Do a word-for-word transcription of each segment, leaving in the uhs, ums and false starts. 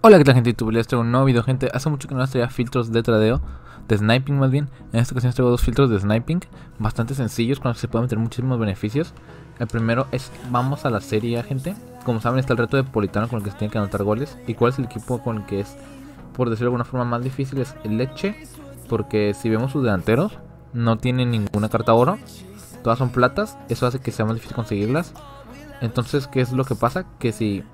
Hola, ¿qué tal, gente de YouTube? Les traigo un nuevo video, gente. Hace mucho que no les traía filtros de tradeo, de sniping más bien. En esta ocasión les traigo dos filtros de sniping bastante sencillos, con los que se pueden meter muchísimos beneficios. El primero es, vamos a la serie, gente. Como saben, está el reto de Politano, con el que se tiene que anotar goles. ¿Y cuál es el equipo con el que es, por decirlo de alguna forma, más difícil? Es el Lecce, porque si vemos sus delanteros, no tienen ninguna carta oro, todas son platas. Eso hace que sea más difícil conseguirlas. Entonces, ¿qué es lo que pasa? Que si...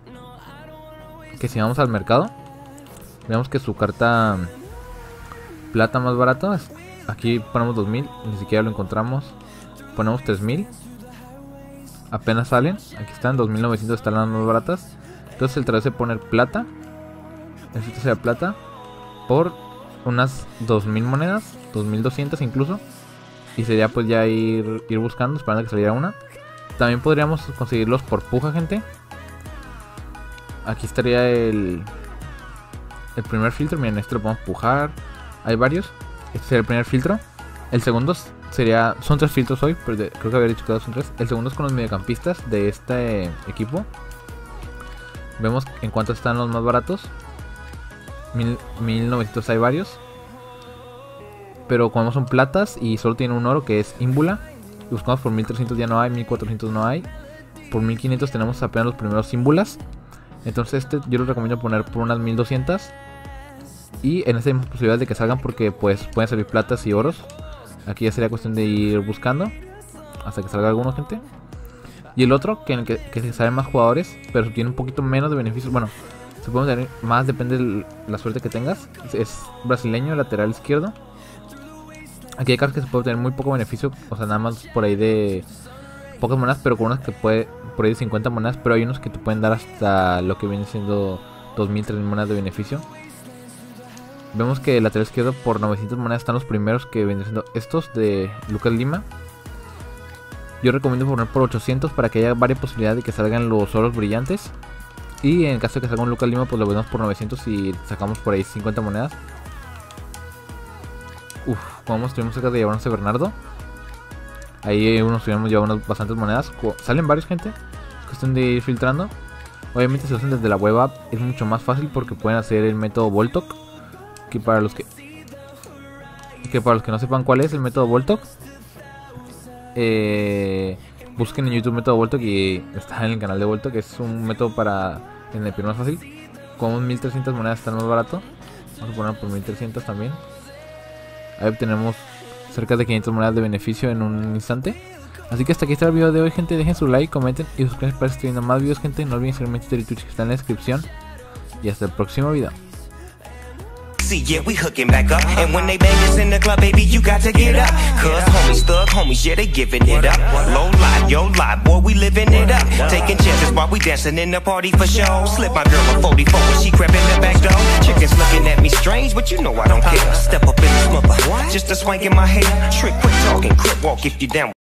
que si vamos al mercado, vemos que su carta plata más barata, aquí ponemos dos mil, ni siquiera lo encontramos. Ponemos tres mil, apenas salen, aquí están, dos mil novecientos están las más baratas. Entonces el trabajo es poner plata, necesito sea plata, por unas dos mil monedas, dos mil doscientos incluso. Y sería pues ya ir, ir buscando, esperando a que saliera una. También podríamos conseguirlos por puja, gente. Aquí estaría el el primer filtro. Miren, este lo podemos pujar. Hay varios. Este sería el primer filtro. El segundo sería... son tres filtros hoy, pero de, creo que había dicho que dos son tres. El segundo es con los mediocampistas de este equipo. Vemos en cuánto están los más baratos. mil novecientos hay varios. Pero como son platas y solo tiene un oro, que es Ímbula. Buscamos por mil trescientos, ya no hay. mil cuatrocientos no hay. Por mil quinientos tenemos apenas los primeros Ímbulas. Entonces este yo lo recomiendo poner por unas mil doscientas. Y en esta hay más posibilidades de que salgan, porque pues pueden salir platas y oros. Aquí ya sería cuestión de ir buscando hasta que salga alguno, gente. Y el otro, que en el que, que se salen más jugadores, pero tiene un poquito menos de beneficios. Bueno, se pueden tener más, depende de la suerte que tengas. Es, es brasileño, lateral izquierdo. Aquí hay cartas que se puede tener muy poco beneficio. O sea, nada más por ahí de pocas monedas, pero con unas que puede... por ahí de cincuenta monedas, pero hay unos que te pueden dar hasta lo que viene siendo dos mil, tres mil monedas de beneficio. Vemos que el lateral izquierdo por novecientas monedas están los primeros, que vienen siendo estos de Lucas Lima. Yo recomiendo poner por ochocientos para que haya varias posibilidades de que salgan los oros brillantes. Y en caso de que salga un Lucas Lima, pues lo vendemos por novecientos y sacamos por ahí cincuenta monedas. Uf, como estuvimos cerca de llevarnos a Bernardo. Ahí unos tuvimos ya unas bastantes monedas. Salen varios, gente. Es cuestión de ir filtrando. Obviamente si lo hacen desde la web app es mucho más fácil, porque pueden hacer el método Voltok. Que para los que Que para los que no sepan cuál es el método Voltok, eh, busquen en YouTube método Voltok y está en el canal de Voltok. Es un método para en el más fácil. Con mil trescientas monedas está más barato. Vamos a poner por mil trescientos también. Ahí obtenemos cerca de quinientas monedas de beneficio en un instante. Así que hasta aquí está el video de hoy, gente. Dejen su like, comenten y suscríbanse para seguir viendo más videos, gente. No olviden seguirme en Twitter y Twitch, que está en la descripción. Y hasta el próximo video. Yeah, we hooking back up. And when they bang us in the club, baby, you got to get up. Cause homies, thug homies, yeah, they giving it up. Low lie, yo lie, boy, we living it up. Taking chances while we dancing in the party for show. Slip my girl a forty-four when she crept in the back door. Chickens looking at me strange, but you know I don't care. Step up in the smother, just a swank in my hair. Trick, quit talking, crip walk if you down.